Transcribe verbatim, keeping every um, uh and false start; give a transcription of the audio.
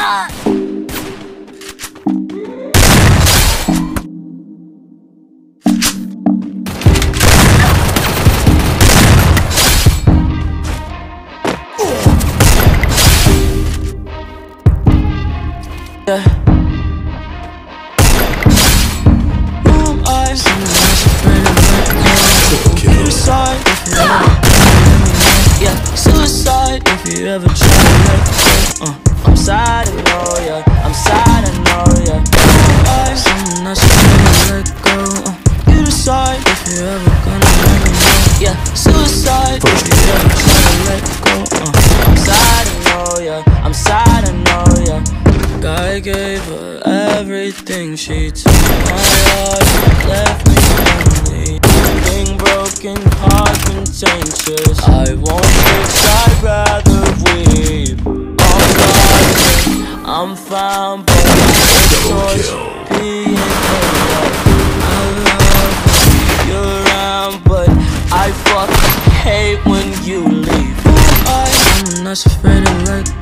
Yeah. Who am I? Someone else afraid to let go. Suicide if you ever let me know. Yeah, suicide if you ever try to let go. uh, I'm sad, I know, yeah. I'm sad, I know, yeah. Who am I? Someone else afraid to let go. uh, You decide if you ever gonna let me know. Yeah, suicide if you ever try to let go. uh, I'm sad, I know, yeah. I'm sad, I know, yeah. I gave her everything, she took my heart, left me lonely. Being broken, heart contentious. I won't fix, I'd rather weep. I'm lost, I'm found, but it's yours being held. I love you around, but I fucking hate when you leave. I, I'm not afraid to let